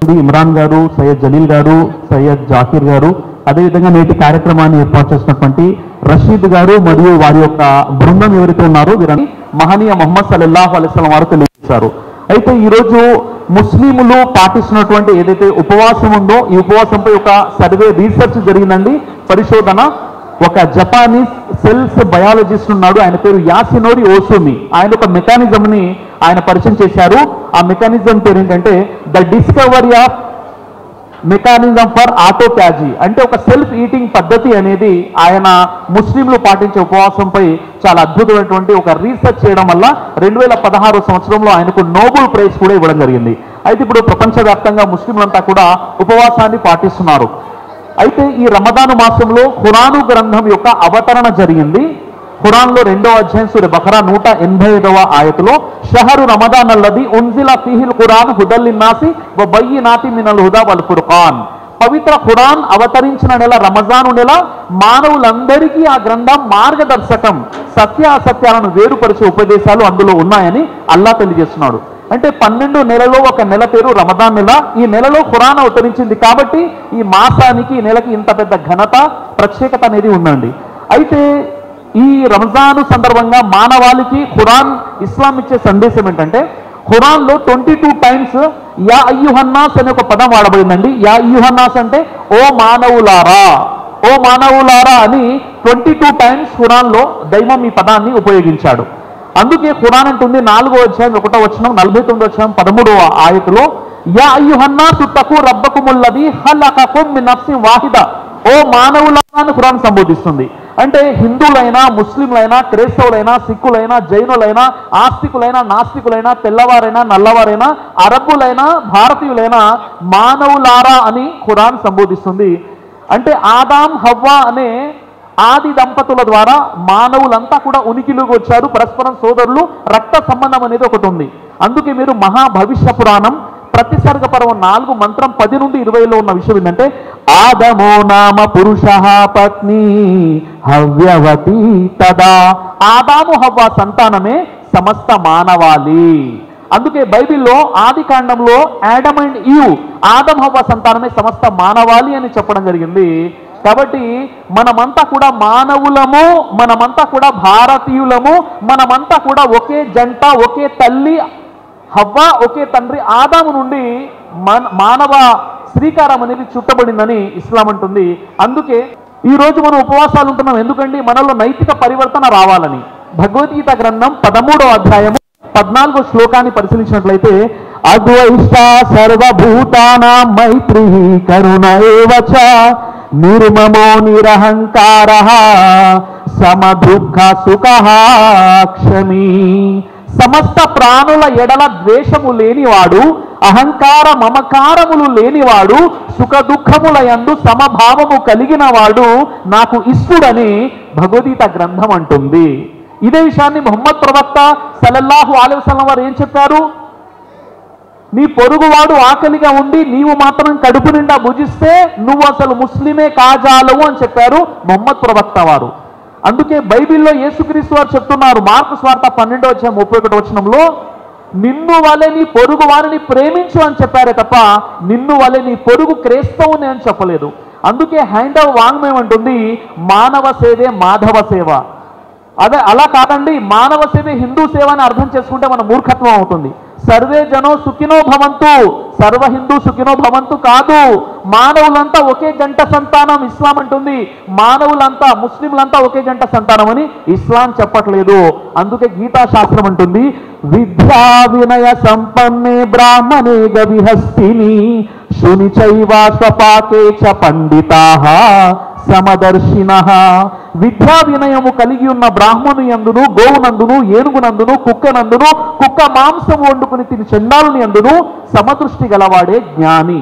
ఇమ్రాన్ గారు, సయ్యద్ జలీల్ గారు, సయ్యద్ జాకిర్ గారు, అదేవిధంగా నేటి కార్యక్రమాన్ని ఏర్పాటు చేసినటువంటి రషీద్ గారు మరియు వారి యొక్క బృందం ఎవరైతే ఉన్నారో వీరని మహనీయ ముహమ్మద్ సల్లల్లాహు అలైహి వసల్లం వారు తెలియజేశారు. అయితే ఈరోజు ముస్లింలు పాటిస్తున్నటువంటి ఏదైతే ఉపవాసం ఉందో ఈ ఉపవాసంపై ఒక సర్వే రీసెర్చ్ జరిగిందండి, పరిశోధన. ఒక జపానీస్ సెల్స్ బయాలజిస్ట్ ఉన్నాడు, ఆయన పేరు యాసినోరి ఓసుమి. ఆయన ఒక మెకానిజంని ఆయన పరిచయం చేశారు. ఆ మెకానిజం పేరు ఏంటంటే the discovery of mechanism for autophagy, అంటే ఒక సెల్ఫ్ ఈటింగ్ పద్ధతి అనేది ఆయన ముస్లింలు పాటించే ఉపవాసంపై చాలా అద్భుతమైనటువంటి ఒక రీసెర్చ్ చేయడం వల్ల 2016 సంవత్సరంలో ఆయనకు నోబెల్ ప్రైజ్ కూడా ఇవ్వడం జరిగింది. అయితే ఇప్పుడు ప్రపంచవ్యాప్తంగా ముస్లింలంతా కూడా ఉపవాసాన్ని పాటిస్తున్నారు. అయితే ఈ రమదాను మాసంలో ఖురాను గ్రంథం యొక్క అవతరణ జరిగింది. ఖురాన్లో 2వ అధ్యాయం సూర బఖరా 185వ ఆయతులో షహరు రమదాన్ అల్లది ఉన్జిల ఫీహిల్ ఖురాన్ హుదల్ లిన్నాసి వ బయ్యినాతి మినల్ హుదా వల్ ఫుర్ఖాన్. పవిత్ర ఖురాన్ అవతరించిన నెల రమజాను నెల. మానవులందరికీ ఆ గ్రంథం మార్గదర్శకం, సత్య అసత్యాలను వేరుపరిచే ఉపదేశాలు అందులో ఉన్నాయని అల్లా తెలియజేస్తున్నాడు. అంటే 12 నెలలో ఒక నెల పేరు రమదాన్ నెల. ఈ నెలలో ఖురాన్ అవతరించింది కాబట్టి ఈ మాసానికి ఈ నెలకి ఇంత పెద్ద ఘనత, ప్రత్యేకత అనేది ఉందండి. అయితే ఈ రంజాను సందర్భంగా మానవాళికి ఖురాన్, ఇస్లాం ఇచ్చే సందేశం ఏంటంటే ఖురాన్లో 22 టైమ్స్ యా అయ్యుహన్నాస్ అనే ఒక పదం వాడబడిందండి. యా అయ్యుహన్నాస్ అంటే ఓ మానవులారా, ఓ మానవులారా అని 22 టైమ్స్ ఖురాన్లో దైవం ఈ పదాన్ని ఉపయోగించాడు. అందుకే ఖురాన్ అంటుంది 4వ అధ్యాయం 1వ వచనం 49వ అధ్యాయం 13వ ఆయతులో యా అయ్యుహన్నాసు తకు రబ్బకుముల్లదీ ఖలఖకుం మిన్ నఫ్సిన్ వాహిదా, ఓ మానవులారా అని ఖురాన్ సంబోధిస్తుంది. అంటే హిందువులైనా, ముస్లింలైనా, క్రైస్తవులైనా, సిక్కులైనా, జైనులైనా, ఆస్తికులైనా, నాస్తికులైనా, తెల్లవారైనా, నల్లవారైనా, అరబ్బులైనా, భారతీయులైనా మానవులారా అని ఖురాన్ సంబోధిస్తుంది. అంటే ఆదాం హవ్వా అనే ఆది దంపతుల ద్వారా మానవులంతా కూడా ఉనికిలోకి వచ్చారు. పరస్పరం సోదరులు, రక్త సంబంధం అనేది ఒకటి ఉంది. అందుకే మీరు మహాభవిష్య పురాణం ప్రతిసర్గ పర్వం 4 మంత్రం 10 నుండి 20లో ఉన్న విషయం ఏంటంటే ఆదమో నామ పురుష పత్ని హవ్యవతి తదా. ఆదాము హవ్వ సంతానమే సమస్త మానవాళి. అందుకే బైబిల్లో ఆది కాండంలో ఆడమ్ అండ్ ఈవ్, ఆదం హవ్వ సంతానమే సమస్త మానవాళి అని చెప్పడం జరిగింది. కాబట్టి మనమంతా కూడా మానవులము, మనమంతా కూడా భారతీయులము, మనమంతా కూడా ఒకే జంట, ఒకే తల్లి హవ్వ, ఒకే తండ్రి ఆదాము నుండి మానవ శ్రీకారం అనేది చుట్టబడిందని ఇస్లాం అంటుంది. అందుకే ఈరోజు మనం ఉపవాసాలు ఉంటున్నాం. ఎందుకండి? మనలో నైతిక పరివర్తన రావాలని. భగవద్గీత గ్రంథం 13వ అధ్యాయము 14వ శ్లోకాన్ని పరిశీలించినట్లయితే అద్వైష్ట సర్వభూతానాం మైత్రీ కరుణ ఏవచ నిర్మమో నిరహంకారః సమదుఃఖ సుఖః క్షమీ. సమస్త ప్రాణుల ఎడల ద్వేషము లేనివాడు, అహంకార మమకారములు లేనివాడు, సుఖ దుఃఖముల యందు సమభావము కలిగిన వాడు నాకు ఇష్టుడని భగవద్గీత గ్రంథం అంటుంది. ఇదే విషయాన్ని ముహమ్మద్ ప్రవక్త సల్లల్లాహు అలైహి వసల్లం వారు ఏం చెప్పారు? నీ పొరుగువాడు ఆకలిగా ఉండి నీవు మాత్రం కడుపు నిండా భుజిస్తే నువ్వు అసలు ముస్లిమే కాజాలవు అని చెప్పారు ముహమ్మద్ ప్రవక్త వారు. అందుకే బైబిల్లో యేసుక్రీస్తు వారు చెప్తున్నారు, మార్కు స్వార్త 12వ అధ్యాయం 31వ వచనంలో నిన్ను వలె నీ పొరుగు వారిని ప్రేమించు అని చెప్పారే తప్ప నిన్ను వలె నీ పొరుగు క్రైస్తవుని అని చెప్పలేదు. అందుకే హైందవ వాంగ్మయం అంటుంది మానవ సేవే మాధవ సేవ. అదే అలా కాదండి, మానవ సేవే హిందూ సేవ అని అర్థం చేసుకుంటే మన మూర్ఖత్వం అవుతుంది. సర్వే జనో సుఖినో భవంతు, సర్వ హిందూ సుఖినో భవంతు కాదు. మానవులంతా ఒకే జంట సంతానం ఇస్లాం అంటుంది. మానవులంతా, ముస్లింలంతా ఒకే జంట సంతానం అని ఇస్లాం చెప్పట్లేదు. అందుకే గీతా శాస్త్రం అంటుంది విద్యా వినయ సంపన్నే బ్రాహ్మణే గవిహస్తిని శుని చైవ స్వపాకే చ పండితాః సమదర్శినః. విద్యా వినయము కలిగి ఉన్న బ్రాహ్మణు యందును, గోవునందును, ఏనుగునందును, కుక్కనందును, కుక్క మాంసము వండుకుని తిని చండాలుని యందును సమదృష్టి గలవాడే జ్ఞాని.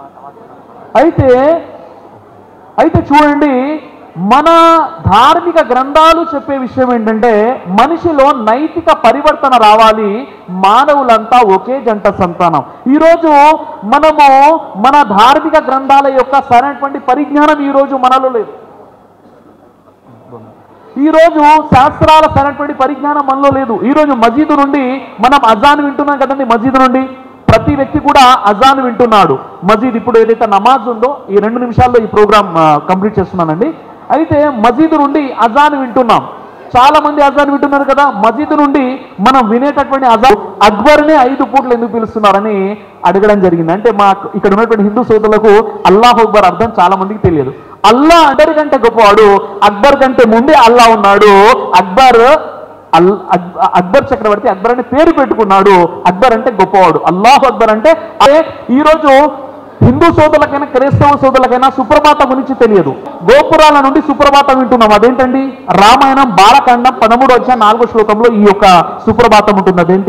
అయితే చూడండి, మన ధార్మిక గ్రంథాలు చెప్పే విషయం ఏంటంటే మనిషిలో నైతిక పరివర్తన రావాలి. మానవులంతా ఒకే జంట సంతానం. ఈరోజు మనము మన ధార్మిక గ్రంథాల యొక్క సరైనటువంటి పరిజ్ఞానం ఈరోజు మనలో లేదు. ఈరోజు శాస్త్రాల సరైనటువంటి పరిజ్ఞానం మనలో లేదు. ఈరోజు మసీదు నుండి మనం అజాన్ వింటున్నాం కదండి. మసీదు నుండి ప్రతి వ్యక్తి కూడా అజాన్ వింటున్నాడు. మజీద్ ఇప్పుడు ఏదైతే నమాజ్ ఉందో ఈ 2 నిమిషాల్లో ఈ ప్రోగ్రామ్ కంప్లీట్ చేస్తున్నానండి. అయితే మజీద్ నుండి అజాన్ వింటున్నాం. చాలా మంది అజాన్ వింటున్నారు కదా. మజీద్ నుండి మనం వినేటటువంటి అజాన్ అక్బర్నే 5 పూటలు ఎందుకు పిలుస్తున్నారని అడగడం జరిగింది. అంటే మా ఇక్కడ ఉన్నటువంటి హిందూ సోదరులకు అల్లాహ్ అక్బర్ అర్థం చాలా మందికి తెలియదు. అల్లా అందరికంటే గొప్పవాడు. అక్బర్ కంటే ముందే అల్లా ఉన్నాడు. అక్బర్ చక్రవర్తి అక్బర్ అనే పేరు పెట్టుకున్నాడు. అక్బర్ అంటే గొప్పవాడు. అల్లాహ్ అక్బర్ అంటే ఈరోజు హిందూ సోదరులకైనా క్రైస్తవ సోదరులకైనా సుప్రభాతం గురించి తెలియదు. గోపురాల నుండి సుప్రభాతం వింటున్నాం. అదేంటండి? రామాయణం బాలకాండం 13వ 4వ ఈ యొక్క సుప్రభాతం ఉంటుంది. అదేంటి?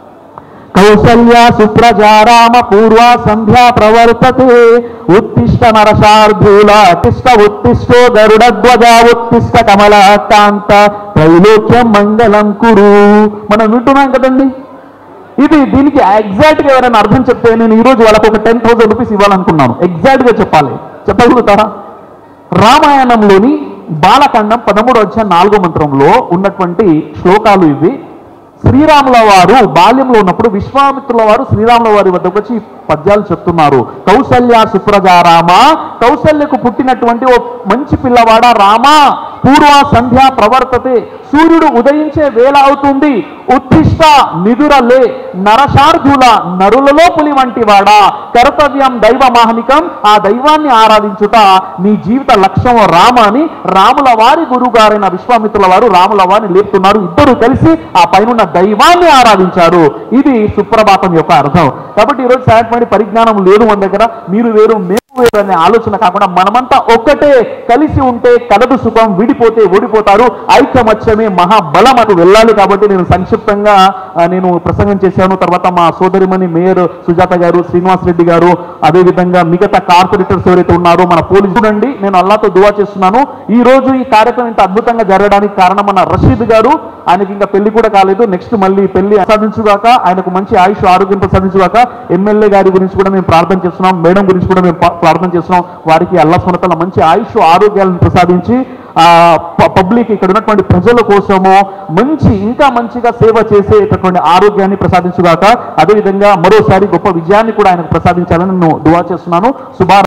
కౌసల్య సుప్రజారామ పూర్వ సంధ్యా ప్రవర్తతే ఉత్తిష్ట నరశార్ధూల తిష్ట ఉత్తిష్టో గరుడధ్వజ ఉత్తిష్ట కమలాకాంత త్రైలోక్యం మంగళం కురు. మనం వింటున్నాం కదండి. దీనికి ఎగ్జాక్ట్ గా ఎవరైనా అర్థం చెప్తే నేను ఈరోజు వాళ్ళకు ఒక 10,000 రూపీస్ ఇవ్వాలనుకున్నాను. ఎగ్జాక్ట్ గా చెప్పగలుగుతారా? రామాయణంలోని బాలకాండం 13వ 4వ ఉన్నటువంటి శ్లోకాలు ఇవి. శ్రీరాముల వారు బాల్యంలో ఉన్నప్పుడు విశ్వామిత్రుల వారు శ్రీరాముల వారి వద్దకు వచ్చి పద్యాలు చెప్తున్నారు. కౌసల్య సుప్రజారామ, కౌసల్యకు పుట్టినటువంటి ఓ మంచి పిల్లవాడ రామ, పూర్వ సంధ్యా ప్రవర్తతే, సూర్యుడు ఉదయించే వేళ అవుతుంది. ఉత్తిష్ట నిదురలే, నరశార్ధుల నరులలో పులి వంటి వాడా, కర్తవ్యం దైవ మాహనికం, ఆ దైవాన్ని ఆరాధించుట నీ జీవిత లక్ష్యం రామ అని రాముల వారి గురుగారైన విశ్వామిత్రుల వారు రాముల వారిని లేపుతున్నారు. ఇద్దరు కలిసి ఆ పైన దైవాన్ని ఆరాధించారు. ఇది సుప్రభాతం యొక్క అర్థం. కాబట్టి ఈరోజు సరైన పరిజ్ఞానం లేదు మన దగ్గర. మీరు వేరు మేము వేరు అనే ఆలోచన కాకుండా మనమంతా ఒక్కటే కలిసి ఉంటే కలదు సుఖం, విడిపోతే ఓడిపోతారు. ఐకమత్యమే మహాబలం అటు వెళ్ళాలి. కాబట్టి నేను సంక్షిప్తంగా నేను ప్రసంగం చేశాను. తర్వాత మా సోదరిమణి మేయర్ సుజాత గారు, శ్రీనివాస్ రెడ్డి గారు, అదేవిధంగా మిగతా కార్పొరేటర్స్ ఎవరైతే ఉన్నారో మన పోలీసు చూడండి. నేను అల్లాతో దువా చేస్తున్నాను. ఈ రోజు ఈ కార్యక్రమం ఇంత అద్భుతంగా జరగడానికి కారణం మన రషీద్ గారు. ఆయనకి ఇంకా పెళ్లి కూడా కాలేదు. నెక్స్ట్ మళ్ళీ పెళ్లి ప్రసాదించుగాక, ఆయనకు మంచి ఆయుష్ ఆరోగ్యం ప్రసాదించుగాక. ఎమ్మెల్యే గారి గురించి కూడా మేము ప్రార్థన చేస్తున్నాం. మేడం గురించి కూడా మేము ప్రార్థన చేస్తున్నాం. వారికి అల్లాహ్ సుబ్హానహు వ తఆలా మంచి ఆయుష్ ఆరోగ్యాలను ప్రసాదించి పబ్లిక్ ఇక్కడ ఉన్నటువంటి ప్రజల కోసము ఇంకా మంచిగా సేవ చేసేటటువంటి ఆరోగ్యాన్ని ప్రసాదించుగాక. అదేవిధంగా మరోసారి గొప్ప విజయాన్ని కూడా ఆయనకు ప్రసాదించాలని నేను దువా చేస్తున్నాను.